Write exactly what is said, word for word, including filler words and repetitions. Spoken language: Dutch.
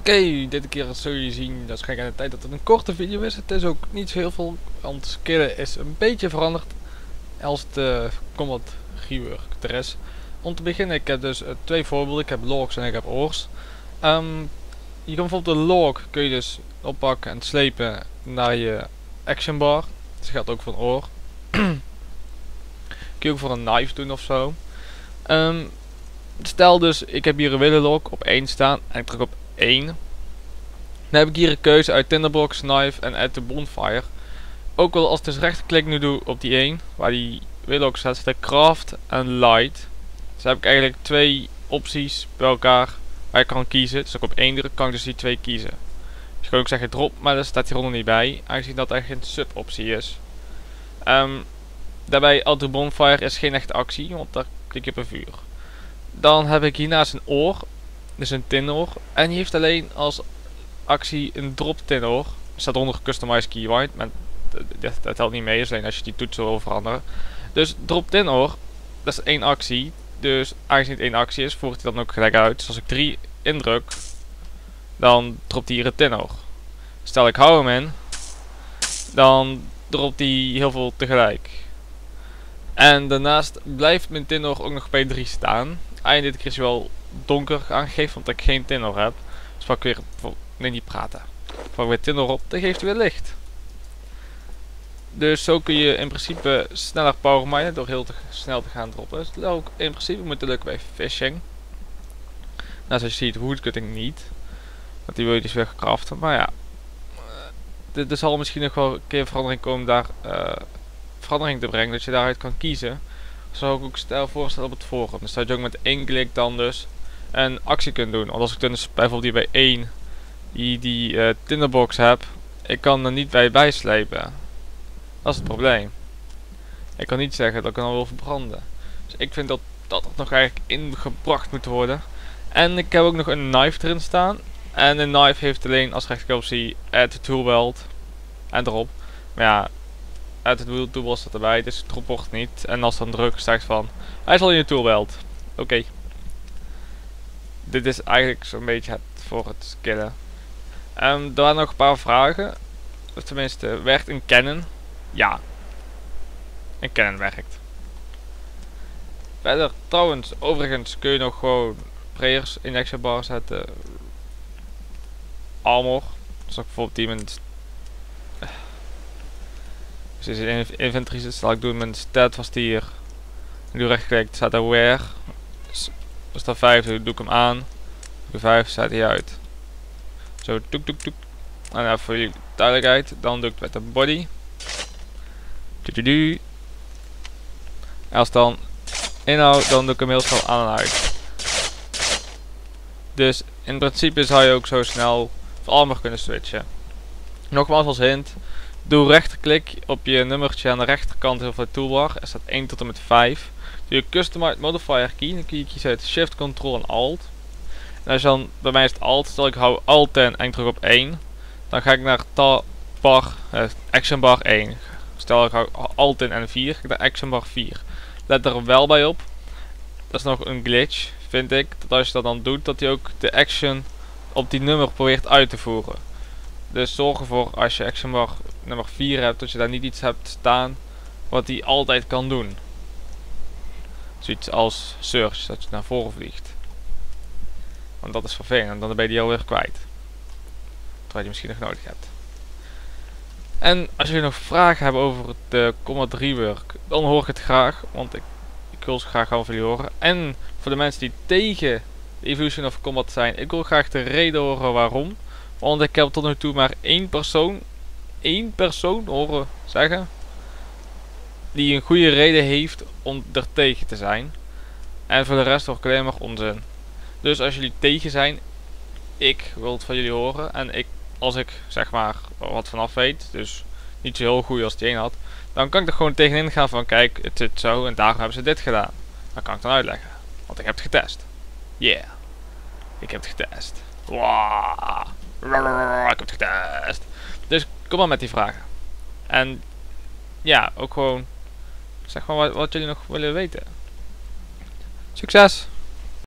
Oké, dit keer zul je zien, dat is gek aan de tijd dat het een korte video is. Het is ook niet zo heel veel, want skillen is een beetje veranderd als de combat rework er is. Om te beginnen, ik heb dus uh, twee voorbeelden. Ik heb logs en ik heb oors. Um, je kan bijvoorbeeld de log kun je dus oppakken en slepen naar je action bar. Dat geldt ook voor een oor. Kun je ook voor een knife doen ofzo. Um, stel dus, ik heb hier een willen log op één staan en ik druk op één. Dan heb ik hier een keuze uit Tinderbox, Knife en Add to Bonfire. Ook wel als ik dus rechterklik nu doe op die één, waar die willock staat, staat Craft en Light. Dus dan heb ik eigenlijk twee opties bij elkaar waar je kan kiezen. Dus als ik op één druk, kan ik dus die twee kiezen. Dus je kan ook zeggen drop, maar dat staat hieronder niet bij, aangezien dat eigenlijk een sub optie is. Um, daarbij Add to Bonfire is geen echte actie, want daar klik je op een vuur. Dan heb ik hiernaast een oor, dus een tinoor. En die heeft alleen als actie een drop tinoor. Er staat onder Customize Keybind, maar dat, dat telt niet mee, dus alleen als je die toetsen wil veranderen. Dus drop tinoor, dat is één actie. Dus aangezien het één actie is, voert hij dan ook gelijk uit. Dus als ik drie indruk, dan dropt hij hier een tinoor. Stel ik hou hem in, dan dropt hij heel veel tegelijk. En daarnaast blijft mijn tinoor ook nog bij drie staan. En dit keer is wel donker aangegeven, omdat ik geen tinoor heb. Dus pak ik weer, nee niet praten. Pak weer tinoor op, dan geeft hij weer licht. Dus zo kun je in principe sneller power minen door heel te snel te gaan droppen. Dus dat ook in principe moeten lukken bij fishing. Nou, zoals je ziet, woodcutting niet. Want die wil je dus weer craften. Maar ja, er, er zal misschien nog wel een keer verandering komen daar uh, verandering te brengen. Dat je daaruit kan kiezen. Zou ik ook stel voorstellen op het forum. Dus dat je ook met één klik dan dus een actie kunt doen. Want als ik dan dus bijvoorbeeld hier bij één die, die uh, tinderbox heb, ik kan er niet bij bijslepen. Dat is het probleem. Ik kan niet zeggen dat ik dan wil verbranden. Dus ik vind dat dat er nog eigenlijk ingebracht moet worden. En ik heb ook nog een knife erin staan. En een knife heeft alleen als rechterknopje add to toolbelt en erop. Maar ja, add to toolbelt staat erbij, dus het wordt niet. En als dan druk zegt van, hij is al in je toolbelt. Oké. Okay. Dit is eigenlijk zo'n beetje het voor het skillen. Um, er waren nog een paar vragen. Of tenminste, werkt een cannon? Ja. Een cannon werkt. Verder, trouwens, overigens kun je nog gewoon prayers in de action bar zetten. Armor. Dus bijvoorbeeld die met... Dus in inventory zit, zal ik doen met stat was die hier. Ik doe rechtklik, staat er where. Dus als dat vijf doe, doe ik hem aan. Doe vijf, staat hij uit. Zo, toek toek toek. En nou, voor jullie duidelijkheid, dan doe ik het met de body. En als dan inhoud, dan doe ik hem heel snel aan en uit. Dus in principe zou je ook zo snel voor armor kunnen switchen. Nogmaals als hint, doe rechterklik op je nummertje aan de rechterkant van de toolbar. Er staat één tot en met vijf. Doe je Customize Modifier Key, dan kun je kiezen uit Shift, Control en Alt. En als je dan, bij mij is het Alt, stel ik hou Alt en en druk op één. Dan ga ik naar bar, uh, Action Bar één. Stel ik hou Alt in en vier, ga ik naar Action Bar vier. Let er wel bij op, dat is nog een glitch, vind ik, dat als je dat dan doet, dat hij ook de action op die nummer probeert uit te voeren. Dus zorg ervoor als je Action Bar nummer vier hebt, dat je daar niet iets hebt staan wat hij altijd kan doen. Zoiets als search, dat je naar voren vliegt. Want dat is vervelend, dan ben je die alweer kwijt. Terwijl je misschien nog nodig hebt. En als jullie nog vragen hebben over de combat rework, dan hoor ik het graag, want ik, ik wil ze graag over jullie horen. En voor de mensen die tegen de Evolution of Combat zijn, ik wil graag de reden horen waarom. Want ik heb tot nu toe maar één persoon, één persoon horen zeggen, die een goede reden heeft om er tegen te zijn. En voor de rest hoor ik alleen maar onzin. Dus als jullie tegen zijn, ik wil het van jullie horen. En ik, als ik zeg maar wat vanaf weet, dus niet zo heel goed als die een had, dan kan ik er gewoon tegenin gaan van kijk, het zit zo en daarom hebben ze dit gedaan. Dan kan ik dan uitleggen. Want ik heb het getest. Yeah. Ik heb het getest. Wow. Ik heb het getest. Dus kom maar met die vragen. En ja, ook gewoon zeg maar wat, wat jullie nog willen weten. Succes!